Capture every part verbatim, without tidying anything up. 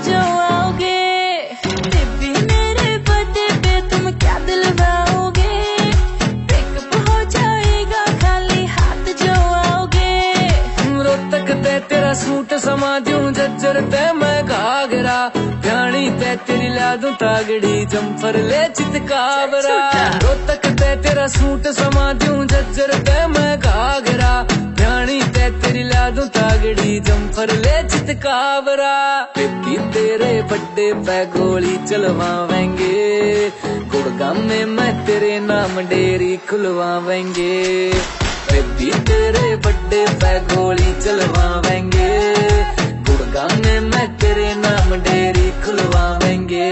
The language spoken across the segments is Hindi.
जो आओगे। बेबी मेरे बर्थडे पे तुम क्या दिलवाओगे। पिकअप हो जाएगा खाली हाथ जो आओगे। रोहतक ते तेरा सूट समा दूं जज्जर ते मैं घाघरा। प्याणी ते तेरी ला दूं तागड़ी जम्फर ले चितकावरा। रोहतक ते तेरा सूट समा दूं जज्जर ते मैं घाघरा। प्याणी ते तेरी ला दूं तागड़ी जम्फर ले चितकावरा। बेबी तेरे बर्थडे पे गोली चलवावेंगे। गुड़गांव में मैं तेरे नाम डेरी खुलवावेंगे। बेबी तेरे बर्थडे पे गोली चलवावेंगे। गुड़गांव में मैं तेरे नाम डेरी खुलवावेंगे।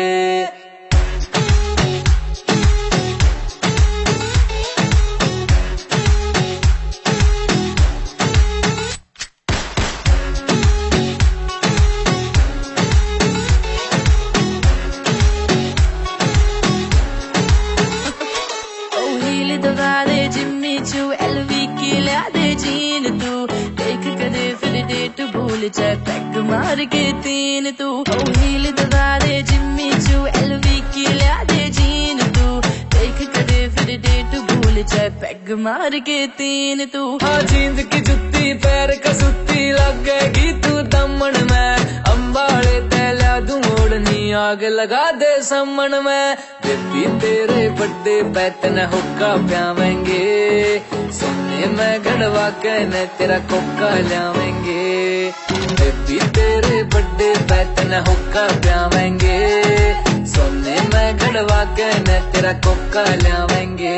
दबा दे जिम्मी चू एलवी की ला दे जीन तू। देख कदे फिर डेट भूल जाए पैक मार के तीन तू। ओ हील दबा दे जिम्मी चू एलवी की ला दे जीन तू। देख कदे फिर डेट भूल जाए पैक मार के तीन तू। हाँ जींद की जुत्ती पैर कसुत्ती लगेगी तू दमन में। अंबाड़े तैला दूं ओढ़नी आग लगा दे समन में। बेबी तेरे बर्थडे पे तने हुक्का प्यावेंगे। सोने में गड़वा के न तेरा कोका लावेंगे। बेबी तेरे बर्थडे पे तने हुक्का प्यावेंगे। सोने में गड़वा के न तेरा कोका लावेंगे।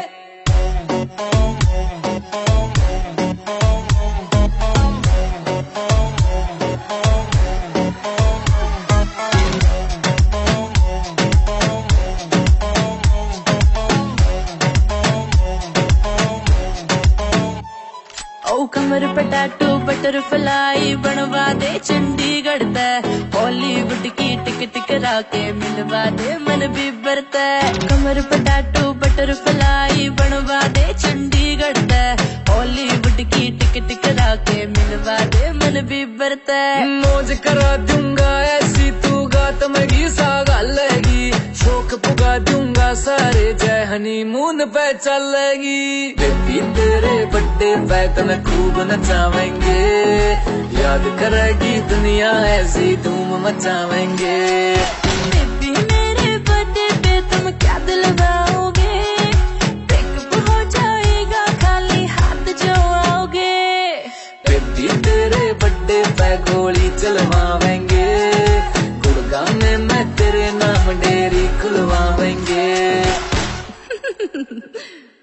ओ कमर पटाटो बटरफ्लाई बनवा दे चंडीगढ़ तय। बॉलीवुड की टिकट करा के मिलवा दे मन बिबर तय। कमर पटाटो बटरफ्लाई बनवा दे चंडीगढ़ तय। बॉलीवुड की टिकट करा के मिलवा दे मन बिबर तय। मौज करा दूंगा ऐसी तू गात मगी सा गालेगी। शौक पुगा दूंगा सारे जय हनीमून पे चलेगी। बेबी तेरे बर्थडे पे तने खूब नचावेंगे। याद करेगी दुनिया ऐसी धूम मचावेंगे। बेबी मेरे बर्थडे पे तुम क्या दिलवाओगे। पिकअप हो जाएगा खाली हाथ जो आओगे। बेबी तेरे बर्थडे पे गोली चलवावेंगे। गुड़गांव में मैं तेरे नाम डेरी खुलवावेंगे।